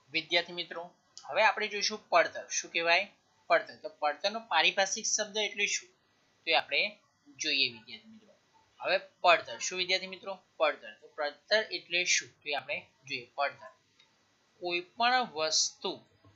વિદ્યાર્થી મિત્રો હવે આપણે જોઈશું પડતર શું કહેવાય પડતર તો પડતરનો પારિભાષિક શબ્દ એટલે શું તો આપણે જોઈએ વિદ્યાર્થી મિત્રો હવે પડતર શું વિદ્યાર્થી મિત્રો પડતર તો પડતર એટલે શું તો આપણે જોઈએ પડતર કોઈ પણ વસ્તુ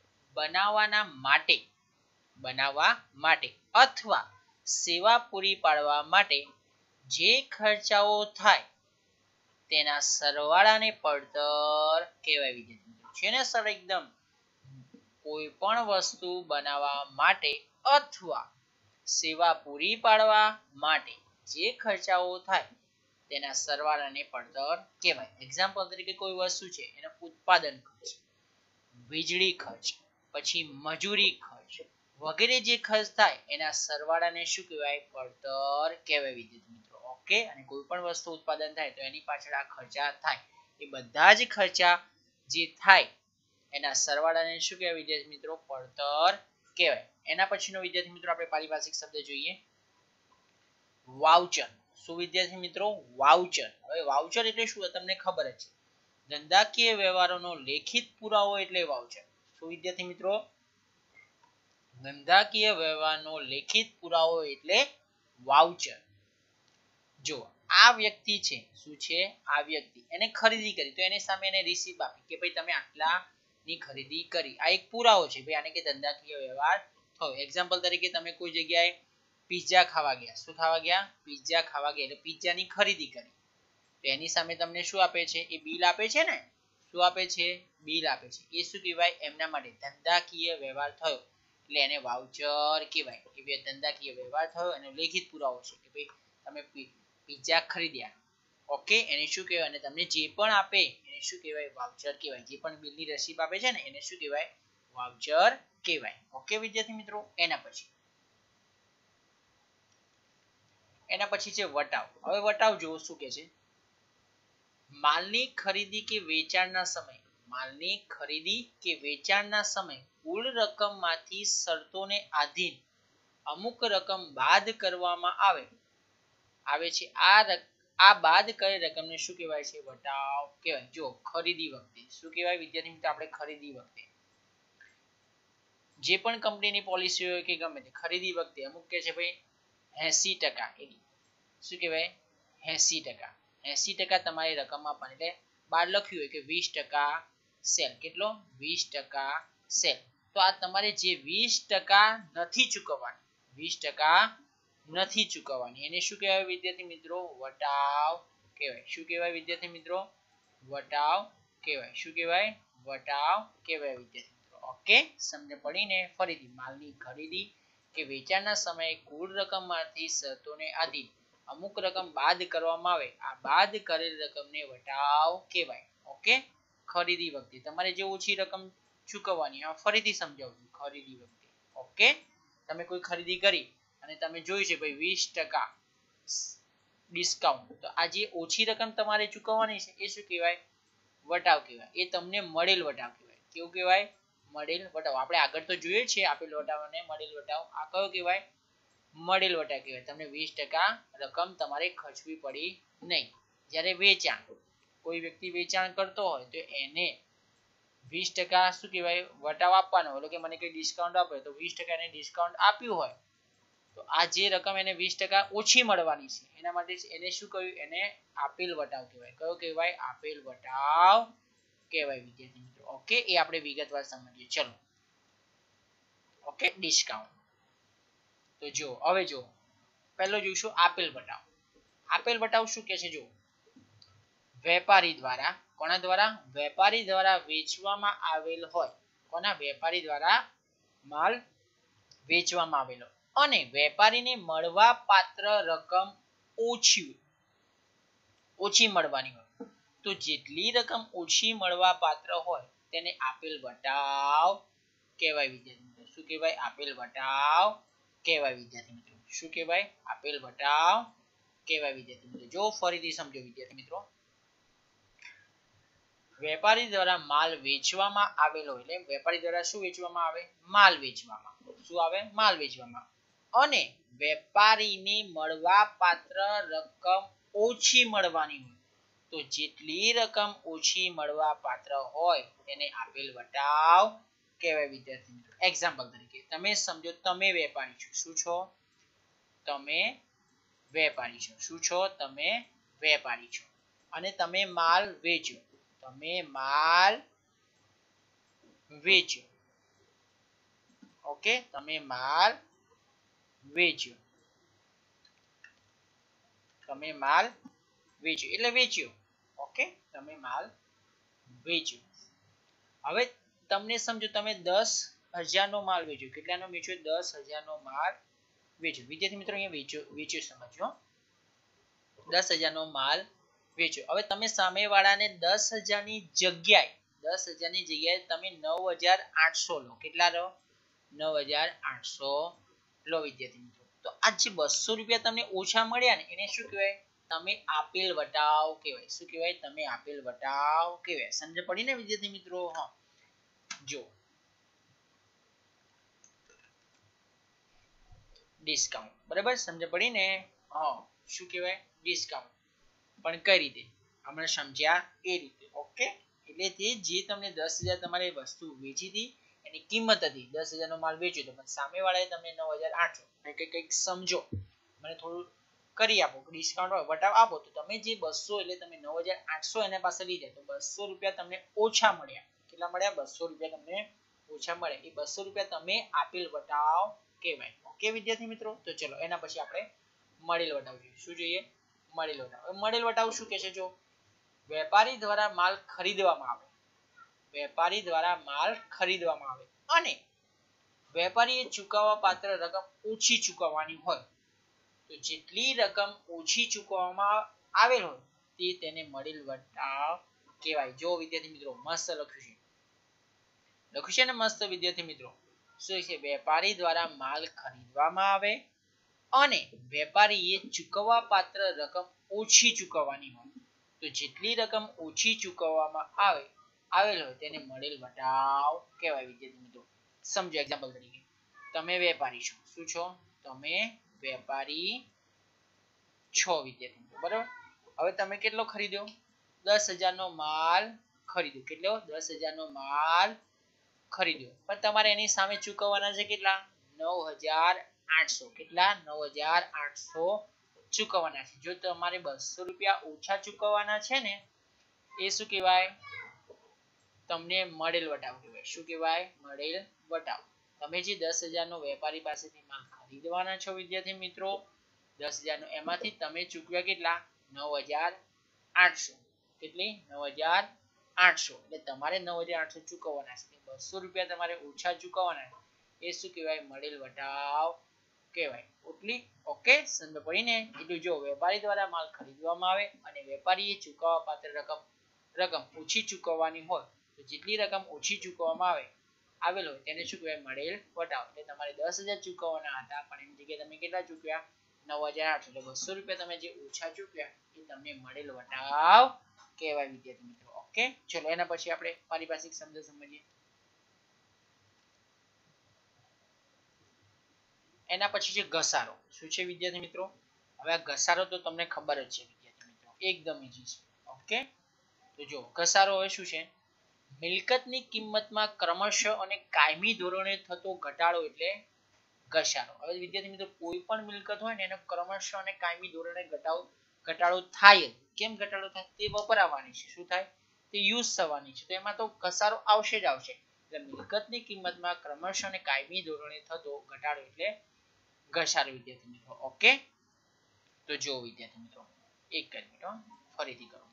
બનાવવા માટે અથવા સેવા પૂરી પાડવા માટે જે ખર્ચાઓ થાય તેના સરવાળાને પડતર કહેવાય વિદ્યાર્થી મિત્રો છે ને સર એકદમ કોઈ પણ વસ્તુ બનાવવા માટે અથવા સેવા પૂરી પાડવા માટે જે ખર્ચાઓ થાય તેના સરવાળાને પડતર કહેવાય એક્ઝામ્પલ તરીકે કોઈ વસ્તુ છે એનો ઉત્પાદન ખર્ચ વીજળી ખર્ચ પછી મજૂરી ખર્ચ વગેરે જે ખર્ચ થાય એના સરવાળાને શું કહેવાય પડતર કહેવાય વિદ્યાર્થી મિત્રો ઓકે અને કોઈ પણ વસ્તુ ઉત્પાદન થાય તો એની પાછળ આ ખર્ચા થાય એ બધા જ ખર્ચા જે થાય એના સરવાળાને શું કહેવાય વિદ્યાર્થી મિત્રો પડતર કહેવાય એના પછીનો વિદ્યાર્થી મિત્રો આપણે પારિભાષિક શબ્દ જોઈએ વાઉચર શું વિદ્યાર્થી મિત્રો વાઉચર હવે વાઉચર એટલે શું તમને ખબર જ છે ધંધાકીય વ્યવહારોનો લેખિત પુરાવો એટલે વાઉચર શું વિદ્યાર્થી મિત્રો ધંધાકીય વ્યવહારનો લેખિત પુરાવો એટલે વાઉચર જો આ વ્યક્તિ છે શું છે આ વ્યક્તિ એને ખરીદી કરી તો એની સામે એને રિસીપ્ટ આપી કે ભાઈ તમે આટલા ની ખરીદી કરી આ એક પુરાવો છે ભાઈ આને કે ધંધાકીય વ્યવહાર થયો એક્ઝામ્પલ તરીકે તમે કોઈ જગ્યાએ પિઝા ખાવા ગયા શું ખાવા ગયા પિઝા ખાવા ગયા એટલે પિઝાની ખરીદી કરી તો એની સામે તમને શું આપે છે એ બિલ આપે છે ને શું આપે છે બિલ આપે છે એ શું કહેવાય એમના માટે ધંધાકીય વ્યવહાર થયો એટલે એને વાઉચર કહેવાય કે ભાઈ ધંધાકીય વ્યવહાર થયો એનો લેખિત પુરાવો છે કે ભાઈ તમે પિઝા ખરીદ્યા ઓકે એને શું કહેવાય અને તમને જે પણ આપે એને શું કહેવાય વાઉચર કહેવાય જે પણ બિલની રસીદ આપે છે ને એને શું કહેવાય વાઉચર કહેવાય ઓકે વિદ્યાર્થી મિત્રો એના પછી છે વટાવ હવે વટાવ જોવો શું કે છે માલની ખરીદી કે વેચાણના સમય કુલ રકમમાંથી શરતોને આધીન અમુક રકમ બાદ કરવામાં આવે છે આ બાદ કરેલ રકમને શું કહેવાય છે વટાવ કહેવાય જો ખરીદી વખતે શું કહેવાય વિદ્યાર્થી મિત્રો આપણે ખરીદી વખતે જે પણ કંપનીની પોલિસી હોય કે ગમે તે ખરીદી વખતે અમુક કહે છે ભાઈ 80% શું કહેવાય 80% તમારી રકમ આપવાની એટલે બહાર લખ્યું હોય કે 20% સેલ કેટલો 20% સેલ તો આ તમારે જે 20% નથી ચૂકવવાની એને શું કહેવાય વિદ્યાર્થી મિત્રો વટાવ કહેવાય શું કહેવાય વિદ્યાર્થી મિત્રો વટાવ કહેવાય શું કહેવાય વટાવ કહેવાય વિદ્યાર્થી મિત્રો ઓકે સમજ પડીને ફરીથી માલની ખરીદી કે વેચાણના સમયે કુલ રકમમાંથી શરતોને આધીન અમુક રકમ બાદ કરવામાં આવે આ બાદ કરેલ રકમને વટાવ કહેવાય ઓકે ખરીદી વખતે તમારે જે ઓછી રકમ ચૂકવવાની આ ફરીથી સમજાવું છું ખરીદી વખતે ઓકે તમે કોઈ ખરીદી કરી અને તમે જોયું છે ભાઈ 20% ડિસ્કાઉન્ટ તો આ જે ઓછી રકમ તમારે ચૂકવવાની છે એ શું કહેવાય વટાવ કહેવાય એ તમને મળેલ વટાવ કહેવાય કેવું કહેવાય મળેલ વટાવ આપણે આગળ તો જોઈએ છે આપેલ વટાવ અને મળેલ વટાવ આ કયો કહેવાય મળેલ વટાવ કહેવાય તમને 20% રકમ તમારે ખર્ચવી પડી નહીં જ્યારે વેચાણ કોઈ વ્યક્તિ વેચાણ કરતો હોય તો એને 20% શું કહેવાય વટાવ આપવાનો એટલે કે મને કઈ ડિસ્કાઉન્ટ આપે તો 20% એને ડિસ્કાઉન્ટ આપ્યું હોય તો આ જે રકમ એને 20% ઓછી મળવાની છે એના માટે એને શું કહ્યું એને આપેલ વટાવ કહેવાય કયો કહેવાય આપેલ વટાવ કહેવાય વિદ્યાર્થી મિત્રો ઓકે એ આપણે વિગતવાર સમજીએ ચલો ઓકે ડિસ્કાઉન્ટ તો જો હવે જો પહેલો જોઈશું આપેલ વટાવ શું કહે છે જો વેપારી દ્વારા કોના દ્વારા વેપારી દ્વારા વેચવામાં આવેલ હોય કોના વેપારી દ્વારા માલ વેચવામાં આવેલો અને વેપારીને મળવા પાત્ર રકમ ઓછી મળવાની હોય તો જેટલી રકમ ઓછી મળવા પાત્ર હોય તેને આપેલ વટાવ કહેવાય વિદ્યાર્થી મિત્રો શું કહેવાય આપેલ વટાવ કહેવાય વિદ્યાર્થી મિત્રો શું કહેવાય આપેલ વટાવ કહેવાય વિદ્યાર્થી મિત્રો જો ફરીથી સમજો વિદ્યાર્થી મિત્રો વેપારી દ્વારા માલ વેચવામાં આવેલો એટલે વેપારી દ્વારા શું વેચવામાં આવે માલ વેચવામાં શું આવે માલ વેચવામાં અને વેપારીને મળવા પાત્ર રકમ ઓછી મળવાની હોય તો જેટલી રકમ ઓછી મળવા પાત્ર હોય તેને આપેલ વટાવ કહેવાય વિદ્યાર્થી મિત્રો એક્ઝામ્પલ તરીકે તમે સમજો તમે વેપારી છો શું છો તમે વેપારી છો શું છો તમે વેપારી છો અને તમે માલ વેચો તમે માલ વેચ્યો ઓકે તમે માલ વેચ્યો તમે માલ વેચ્યો એટલે વેચ્યો ઓકે તમે માલ વેચ્યો હવે તમને સમજો તમે 10,000 નો માલ વેચ્યો કેટલાનો વેચ્યો 10,000 નો માલ વેચ્યો વિદ્યાર્થી મિત્રો અહીંયા વેચ્યો સમજો 10,000 નો માલ વેચ્યો હવે તમે સામેવાળાને 10,000 ની જગ્યાએ 10,000 ની જગ્યાએ તમે 9,800 લો કેટલા લો 9,800 લો વિદ્યાર્થી મિત્રો તો આ જે 200 રૂપિયા તમને ઓછા મળ્યા ને એને શું કહેવાય તમે આપેલ વટાવ કહેવાય શું કહેવાય તમે આપેલ વટાવ કહેવાય સમજ પડી ને વિદ્યાર્થી મિત્રો હા જો ડિસ્કાઉન્ટ બરાબર સમજ પડી ને હા શું કહેવાય ડિસ્કાઉન્ટ પણ કઈ રીતે આપણે સમજ્યા એ રીતે ઓકે એટલે તે જે તમને 10,000 તમારે વસ્તુ વેચી હતી એની કિંમત હતી 10,000 નો માલ વેચ્યો તો પણ સામેવાળાએ તમને 9,800 કંઈક સમજો મને થોડું કરી આપો ડિસ્કાઉન્ટ હોય વટાવ આપો તો તમે જે 200 એટલે તમે 9,800 એના પાસે લીધા તો 200 રૂપિયા તમને ઓછા મળ્યા કેટલા મળ્યા 200 રૂપિયા તમને ઓછા મળે એ 200 રૂપિયા તમે આપેલ વટાવ કહેવાય ઓકે વિદ્યાર્થી મિત્રો તો ચલો એના પછી આપણે મળેલ વટાવ જોઈએ શું જોઈએ મળેલ વટાવ મળેલ વટાવ શું કહે છે જો વેપારી દ્વારા માલ ખરીદવામાં આવે વેપારી દ્વારા માલ ખરીદવામાં આવે અને વેપારીએ ચૂકવવા પાત્ર રકમ ઓછી ચૂકવવાની હોય તો જેટલી રકમ ઓછી ચૂકવવામાં આવેલ હોય તે તેને મળેલ વટાવ કહેવાય જો વિદ્યાર્થી મિત્રો મસ્ત લખ્યું છે ને મસ્ત વિદ્યાર્થી મિત્રો શું છે વેપારી દ્વારા માલ ખરીદવામાં આવે અને વેપારીએ ચૂકવવા પાત્ર રકમ ઓછી ચૂકવવાની હોય તો જેટલી રકમ ઓછી ચૂકવવામાં આવેલ હોય તેને મળેલ વટાવ કહેવાય વિદ્યાર્થી મિત્રો સમજો એક્ઝામ્પલ તરીકે તમે વેપારી છો શું છો તમે વેપારી છો વિદ્યાર્થી મિત્રો બરાબર હવે તમે કેટલો ખરીદ્યો 10,000 નો માલ ખરીદ્યો કેટલો 10,000 નો માલ ખરીદ્યો પણ તમારે એની સામે ચૂકવવાના છે કેટલા 9,800 કેટલા 9,800 ચૂકવવાના છે જો તમારે 200 રૂપિયા ઓછા ચૂકવવાના છે ને એ શું કહેવાય તમને મળેલ વટાવ કહેવાય શું કહેવાય મળેલ વટાવ તમે જે 10,000 નો વેપારી પાસેથી માલ ખરીદવાના છો વિદ્યાર્થી મિત્રો 10,000 નો એમાંથી તમે ચૂકવ્યા કેટલા 9,800 કેટલી 9,800 એટલે તમારે 9,800 ચૂકવવાના છે 200 રૂપિયા તમારે ઓછા ચૂકવવાના એ શું કહેવાય મળેલ વટાવ કહેવાય એટલી ઓકે સમજ પડી ને એટલું જો વેપારી દ્વારા માલ ખરીદવામાં આવે અને વેપારીએ ચૂકવવા પાત્ર રકમ ઓછી ચૂકવવાની હોય તો જેટલી રકમ ઓછી ચૂકવવામાં આવેલ હોય તેને શું કહેવાય મળેલ વટાવ એટલે તમારે 10,000 ચૂકવવાના હતા પણ એની જગ્યાએ તમે કેટલા ચૂક્યા 9,800 એટલે 200 રૂપિયા તમે જે ઓછા ચૂક્યા એ તમને મળેલ વટાવ કહેવાય વિદ્યાર્થી મિત્રો ઓકે ચલો એના પછી આપણે પારિભાષિક શબ્દ સમજીએ એના પછી છે ઘસારો શું છે વિદ્યાર્થી મિત્રો હવે આ ઘસારો તો તમને ખબર જ છે વિદ્યાર્થી મિત્રો એકદમ ઈઝી છે ઓકે તો જો ઘસારો હવે શું છે મિલકતની કિંમતમાં ક્રમશઃ અને કાયમી ધોરણે થતો ઘટાડો એટલે ઘસારો હવે વિદ્યાર્થી મિત્રો કોઈ પણ મિલકત હોય ને એનો ક્રમશઃ અને કાયમી ધોરણે ઘટાડો થાય કેમ ઘટાડો થાય તે વપરાવાની છે શું થાય તે યુઝ થવાની છે તો એમાં તો ઘસારો આવશે જ આવશે એટલે મિલકતની કિંમતમાં ક્રમશઃ અને કાયમી ધોરણે થતો ઘટાડો એટલે ઘસારો વિદ્યાર્થી મિત્રો ઓકે તો જો વિદ્યાર્થી મિત્રો એક મિનિટ ફરીથી કરો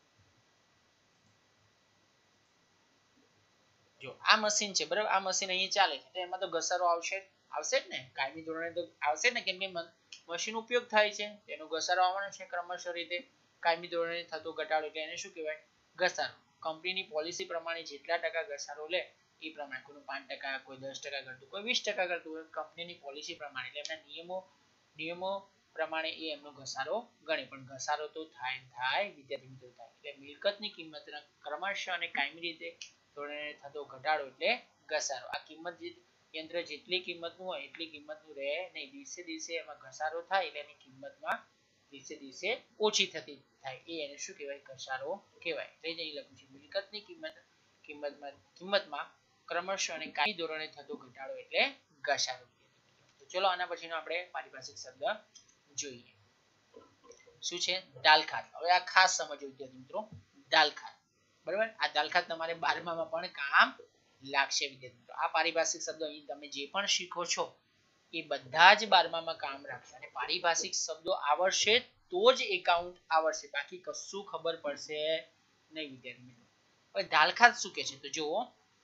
જો આ મશીન છે બરાબર આ મશીન અહીં ચાલે છે તો એમાં તો ઘસારો આવશે જ ને કાયમી ધોરણે તો આવશે ને કેમ કે મશીન ઉપયોગ થાય છે તેનો ઘસારો આવવાનો છે ક્રમશઃ રીતે કાયમી ધોરણે થતો ઘટાડો એટલે એને શું કહેવાય ઘસારો કંપનીની પોલિસી પ્રમાણે જેટલા ટકા ઘસારો લે એ પ્રમાણે કોઈ 5% કોઈ 10% કરતું કોઈ 20% કરતું હોય કંપનીની પોલિસી પ્રમાણે એટલે એમના નિયમો પ્રમાણે એ એમનો ઘસારો ગણે પણ ઘસારો તો થાય વિદ્યાર્થી મિત્રો થાય એટલે મિલકતની કિંમતના ક્રમશઃ અને કાયમી રીતે ધોરણે થતો ઘટાડો એટલે ઘસારો આ કિંમત યંત્ર જેટલી કિંમતનું હોય એટલી કિંમતનું રહે નહીં દિવસે દિવસે એમાં ઘસારો થાય એટલે એની કિંમતમાં દિવસે દિવસે ઓછી થતી થાય એને શું કહેવાય ઘસારો કહેવાય એટલે અહીં લખ્યું છે મિલકતની કિંમતમાં ક્રમશઃ અને કાયમી ધોરણે થતો ઘટાડો એટલે ઘસારો તો ચલો આના પછીનો આપણે પારિભાષિક શબ્દ જોઈએ શું છે દાલખાત હવે આ ખાસ સમજો વિદ્યાર્થી મિત્રો દાલખાત બરાબર આ દાલખાત તમારે 12માં પણ કામ લાગશે વિદ્યાર્થી મિત્રો આ પારિભાષિક શબ્દો અહીં તમે જે પણ શીખો છો એ બધા જ 12માં કામ રાખશે અને પારિભાષિક શબ્દો આવડશે તો જ એકાઉન્ટ આવડશે બાકી કશું ખબર પડશે નહીં વિદ્યાર્થી મિત્રો હવે દાલખાત શું કહે છે તો જુઓ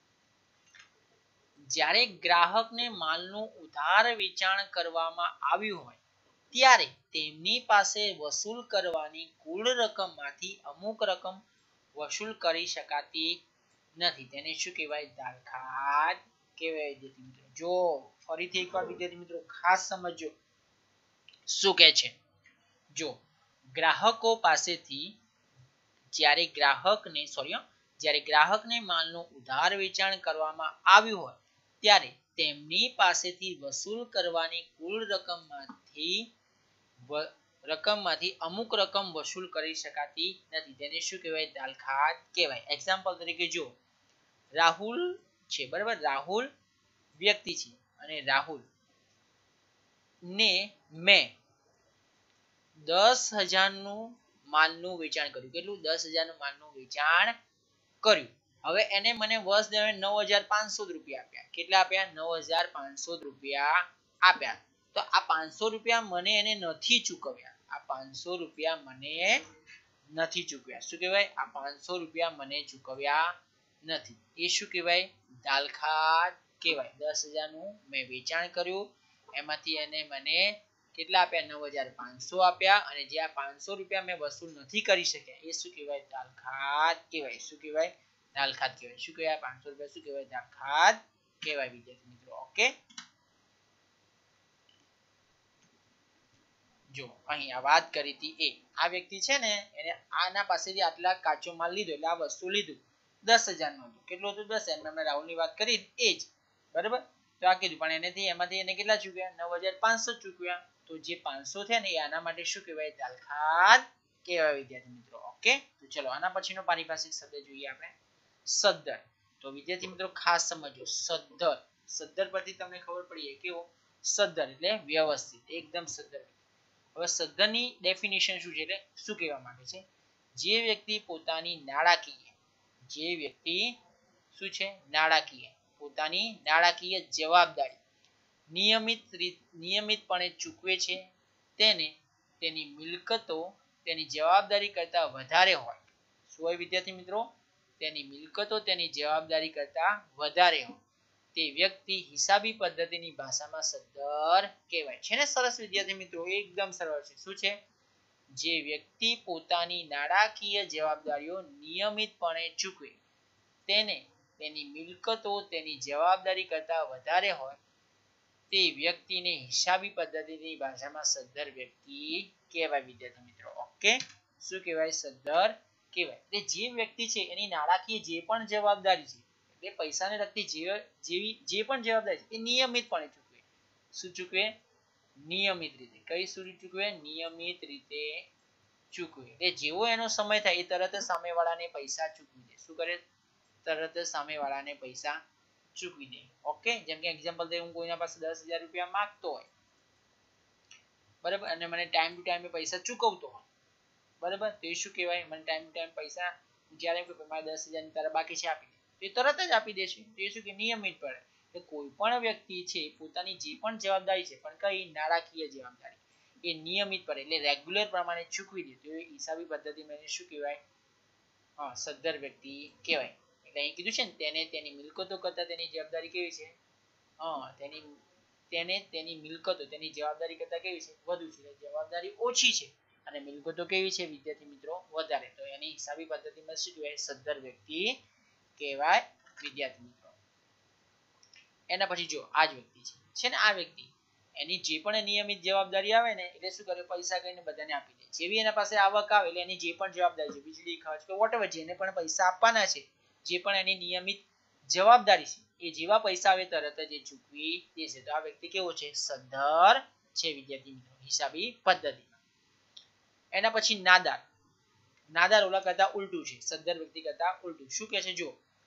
જ્યારે ગ્રાહકને માલનું ઉધાર વેચાણ કરવામાં આવ્યું હોય ત્યારે તેમની પાસે વસૂલ કરવાની કુલ રકમમાંથી અમુક રકમ વસૂલ કરી શકાતી નથી તેને શું કહેવાય દાલખાત કહેવાય વિદ્યાર્થી મિત્રો જો ફરીથી એકવાર વિદ્યાર્થી મિત્રો ખાસ સમજો શું કહે છે જો ગ્રાહકો પાસેથી જ્યારે ગ્રાહકને માલનું ઉધાર વેચાણ કરવામાં આવ્યું હોય ત્યારે તેમની પાસેથી વસૂલ કરવાની કુલ રકમમાંથી અમુક રકમ વસૂલ કરી શકાતી નથી તેને શું કહેવાય દાલખાત કહેવાય એક્ઝામ્પલ તરીકે જો રાહુલ છે બરાબર રાહુલ વ્યક્તિ છે અને રાહુલ ને મેં 10,000 નું માલનું વેચાણ કર્યું કેટલું 10,000 નું માલનું વેચાણ કર્યું હવે એને મને વર્ષ દરમિયાન 9,500 રૂપિયા આપ્યા કેટલા આપ્યા 9,500 રૂપિયા આપ્યા તો આ 500 રૂપિયા મને એને નથી ચૂકવ્યા આ 500 રૂપિયા મને નથી ચૂકવ્યા શું કહેવાય આ 500 રૂપિયા મને ચૂકવ્યા નથી એ શું કહેવાય દાલખાત કહેવાય 10,000 નું મેં વેચાણ કર્યું એમાંથી એને મને કેટલા આપ્યા 9,500 આપ્યા અને જે આ 500 રૂપિયા મેં વસૂલ નથી કરી શક્યા એ શું કહેવાય દાલખાત કહેવાય શું કહેવાય દાલખાત કહેવાય શું કહેવાય 500 રૂપિયા શું કહેવાય દાલખાત કહેવાય વિદ્યાર્થી મિત્રો ઓકે જો અહીં આ વાત કરી હતી એ આ વ્યક્તિ છે ને એને આના પાસેથી આટલા કાચો માલ લીધો એટલે આ વસ્તુ લીધું 10,000 નું હતું કેટલું હતું 10,000 મેં રાહુલની વાત કરી એ જ બરાબર તો આ કીધું પણ એમાંથી એને કેટલા ચૂક્યા 9,500 ચૂક્યા તો જે 500 થયા ને એ આના માટે શું કહેવાય દાલખાત કહેવાય વિદ્યાર્થી મિત્રો ઓકે તો ચલો આના પછીનો પારિભાષિક શબ્દ જોઈએ આપણે સદ્દર તો વિદ્યાર્થી મિત્રો ખાસ સમજો સદ્દર પરથી તમને ખબર પડી કેવો સદ્દર એટલે વ્યવસ્થિત એકદમ સદ્દર હવે સદ્દરની ડેફિનેશન શું છે એટલે શું કહેવા માંગે છે જે વ્યક્તિ પોતાની નાણાકીય જવાબદારી નિયમિતપણે ચૂકવે છે તેને તેની મિલકતો તેની જવાબદારી કરતા વધારે હોય શું હોય વિદ્યાર્થી મિત્રો તેની મિલકતો તેની જવાબદારી કરતા વધારે હોય તે વ્યક્તિ હિસાબી પદ્ધતિની ભાષામાં સદ્દર કહેવાય છે ને સરસ વિદ્યાર્થી મિત્રો એકદમ સરળ છે શું છે જે વ્યક્તિ પોતાની નાણાકીય જવાબદારીઓ નિયમિતપણે ચૂકવે તેને તેની મિલકતો તેની જવાબદારી કરતા વધારે હોય તે વ્યક્તિને હિસાબી પદ્ધતિની ભાષામાં સદ્દર વ્યક્તિ કહેવાય વિદ્યાર્થી મિત્રો ઓકે શું કહેવાય સદ્દર કહેવાય એટલે જે વ્યક્તિ છે એની નાણાકીય જે પણ જવાબદારી છે એટલે પૈસાને લગતી જે પણ જવાબદારી છે એ નિયમિતપણે ચૂકવે શું ચૂકવે નિયમિત રીતે કઈ સુધી ચૂકવે નિયમિત રીતે ચૂકવે એટલે જેવો એનો સમય થાય એ તરત જ સામેવાળાને પૈસા ચૂકવી દે શું કરે તરત જ સામેવાળાને પૈસા ચૂકવી દે ઓકે જેમ કે એક્ઝામ્પલ તરીકે હું કોઈના પાસે 10,000 રૂપિયા માંગતો હોય બરાબર અને મને ટાઈમ ટુ ટાઈમ પૈસા ચૂકવતો હોય બરાબર તો એ શું કહેવાય મને ટાઈમ ટુ ટાઈમ પૈસા જ્યારે કે મારા 10,000 ની તારા બાકી છે આપી દે તો એ તરત જ આપી દે છે તો એ શું કે નિયમિત પડે એટલે કોઈ પણ વ્યક્તિ છે પોતાની જે પણ જવાબદારી છે પણ કઈ નાણાકીય જવાબદારી એ નિયમિત પડે એટલે રેગ્યુલર પ્રમાણે ચૂકવી દે તો એ હિસાબી પદ્ધતિમાં એને શું કહેવાય સદ્દર વ્યક્તિ કહેવાય એટલે અહીં કીધું છે ને તેને તેની મિલકતો કરતા તેની જવાબદારી કેવી છે તેની મિલકતો તેની જવાબદારી કરતા કેવી છે વધુ છે જવાબદારી ઓછી છે અને મિલકતો કેવી છે વિદ્યાર્થી મિત્રો વધારે તો એની હિસાબી પદ્ધતિમાં શું કહેવાય સદ્દર વ્યક્તિ કહેવાય વિદ્યાર્થી મિત્રો એના પછી જો આ જ વ્યક્તિ છે ને આ વ્યક્તિ એની જે પણ નિયમિત જવાબદારી આવે ને એટલે શું કરે પૈસા કઈને બધાને આપી દે જેવી એના પાસે આવક આવે એટલે એની જે પણ જવાબદારી છે વીજળી ખર્ચ કે વોટેવર જેને પણ પૈસા આપવાના છે જે પણ એની નિયમિત જવાબદારી છે એ જેવા પૈસા આવે તરત જ એ ચૂકવી દેશે તો આ વ્યક્તિ કેવો છે સદ્દર છે વિદ્યાર્થી મિત્રો હિસાબી પદ્ધતિમાં એના પછી નાદાર. નાદાર ઓલા કરતા ઉલટું છે, સદ્ધર વ્યક્તિ કરતા ઉલટું. શું કહે છે જો,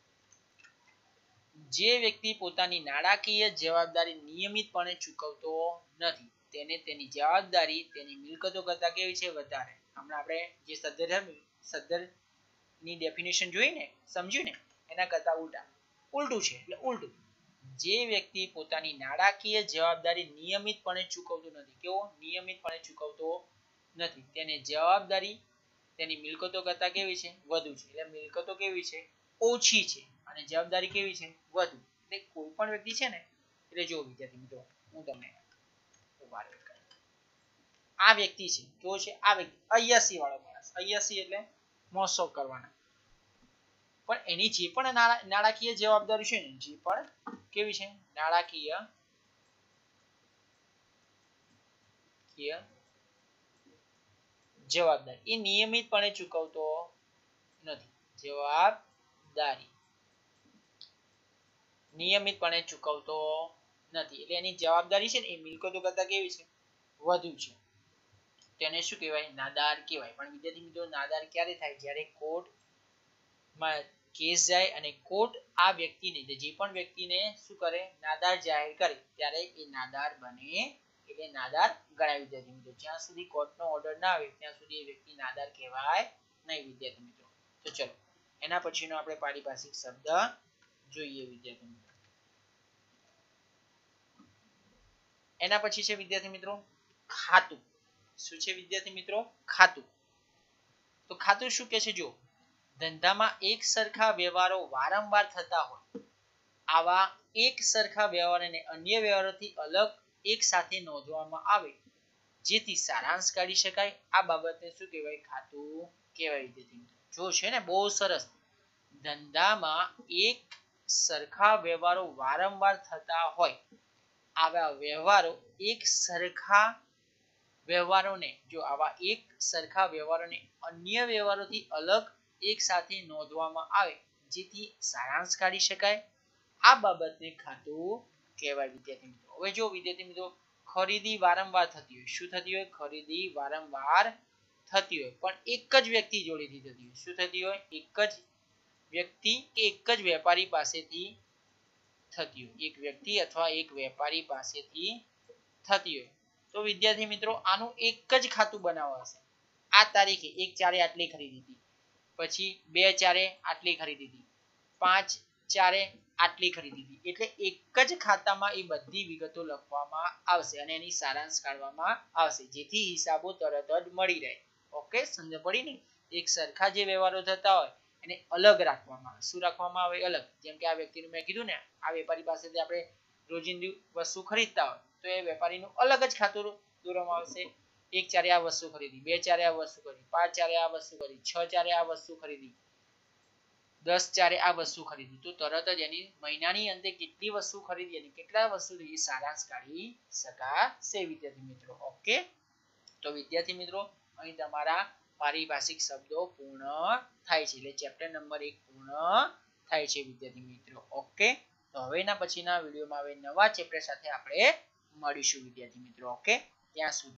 જે વ્યક્તિ પોતાની નાણાકીય જવાબદારી નિયમિતપણે ચૂકવતો નથી તેને તેની જવાબદારી તેની મિલકતો કરતા કેવી છે, વધારે. હમણાં આપણે જે સદ્ધર ની ડેફિનેશન જોઈ ને, સમજ્યું ને, એના કરતા ઉલટું છે, એટલે ઉલટું. જે વ્યક્તિ પોતાની નાણાકીય જવાબદારી નિયમિતપણે ચૂકવતો નથી, કેવો નિયમિતપણે ચૂકવતો નથી, તેને જવાબદારી તેની મિલકતો કરતા કેવી છે, વધુ છે. એટલે મિલકતો કેવી છે, ઓછી છે, અને જવાબદારી કેવી છે, વધુ. એટલે કોઈ પણ વ્યક્તિ છે ને, એટલે જો વિદ્યાર્થી મિત્રો હું તમને આ વ્યક્તિ છે, કેવો છે આ વ્યક્તિ, 89 વાળો માણસ. 89 એટલે મોસોક કરવાના. પણ એની જે પણ નાણાકીય જવાબદારી છે ને, જે પણ કેવી છે, નાણાકીય જવાબદારી એ નિયમિતપણે ચૂકવતો નથી. જવાબદારી નિયમિતપણે ચૂકવતો નથી, એટલે એની જવાબદારી છે ને એ મિલકતો કરતા કેવી છે, વધુ છે. તેને શું કહેવાય, નાદાર કહેવાય. પણ વિદ્યાર્થી મિત્રો નાદાર ક્યારે થાય, જ્યારે કોર્ટમાં કેસ જાય અને કોર્ટ આ વ્યક્તિને, જે પણ વ્યક્તિને શું કરે, નાદાર જાહેર કરે, ત્યારે એ નાદાર બને, એટલે નાદાર ગણાય વિદ્યાર્થી મિત્રો. જ્યાં સુધી કોર્ટનો ઓર્ડર ના આવે ત્યાં સુધી એ વ્યક્તિ નાદાર કહેવાય નહીં વિદ્યાર્થી મિત્રો. તો ચલો એના પછીનો આપણે પારિભાષિક શબ્દ જોઈએ વિદ્યાર્થી મિત્રો. એના પછી છે વિદ્યાર્થી મિત્રો ખાતું. શું છે વિદ્યાર્થી મિત્રો, ખાતું. તો ખાતું શું કે છે, જો ધંધામાં એક સરખા વ્યવહારો વારંવાર થતા હોય, આવા એક સરખા વ્યવહારોને અન્ય વ્યવહારોથી અલગ એક સાથે નોંધવામાં આવે જેથી સારાંશ કાઢી શકાય, આ બાબતને શું કહેવાય, ખાતું કહેવાય વિદ્યાર્થી મિત્રો. જો છે ને બહુ સરસ, ધંધામાં એક સરખા વ્યવહારો વારંવાર થતા હોય, આવા વ્યવહારો એક સરખા વ્યવહારોને, જો આવા એક સરખા વ્યવહારોને અન્ય વ્યવહારોથી અલગ એક સાથે નોંધવામાં આવે જેથી સારાંશ કાઢી શકાય, આ બાબતને ખાતું કહેવાય વિદ્યાર્થી મિત્રો. હવે જો વિદ્યાર્થી મિત્રો ખરીદી વારંવાર થતી હોય, શું થતી હોય, ખરીદી વારંવાર થતી હોય, પણ એક જ વ્યક્તિ જોડેથી થતી હોય. શું થતી હોય, એક જ વ્યક્તિ કે એક જ વેપારી પાસેથી થતી હોય, એક વ્યક્તિ અથવા એક વેપારી પાસેથી થતી હોય. તો વિદ્યાર્થી મિત્રો આનું એક જ ખાતું બનાવવાનું. આ તારીખે 1/4 આટલી ખરીદી હતી, પછી 2/4 આટલી ખરીદી હતી, 5/4 આટલી ખરીદી હતી. એટલે એક જ ખાતામાં એ બધી વિગતો લખવામાં આવશે અને એની સારાંશ કાઢવામાં આવશે, જેથી હિસાબો તરત જ મળી રહે. ઓકે, સમજ પડી ને. એક સરખા જે વ્યવહારો થતા હોય એને અલગ રાખવામાં આવે. શું રાખવામાં આવે, અલગ. જેમ કે આ વ્યક્તિનું મેં કીધું ને, આ વેપારી પાસેથી આપણે રોજિંદી વસ્તુ ખરીદતા હોય તો એ વેપારીનું અલગ જ ખાતું દોરવામાં આવશે. 1/4 આ વસ્તુ ખરીદી, 2/4 આ વસ્તુ ખરીદી, 5/4 આ વસ્તુ ખરીદી, 6/4 આ વસ્તુ ખરીદી, 10/4 આ વસ્તુ ખરીદી. તો તરત જ એની મહિનાની અંતે કેટલી વસ્તુ ખરીદી અને કેટલા વસ્તુ થઈ સારાંશ કાઢી શકાશે વિદ્યાર્થી મિત્રો. ઓકે, તો વિદ્યાર્થી મિત્રો અહીં તમારા પારિભાષિક શબ્દો પૂર્ણ થાય છે, એટલે ચેપ્ટર નંબર 1 પૂર્ણ થાય છે વિદ્યાર્થી મિત્રો. ઓકે, તો હવેના પછીના વિડીયોમાં હવે નવા ચેપ્ટર સાથે આપણે મળીશું વિદ્યાર્થી મિત્રો. ઓકે, ત્યાં સુધી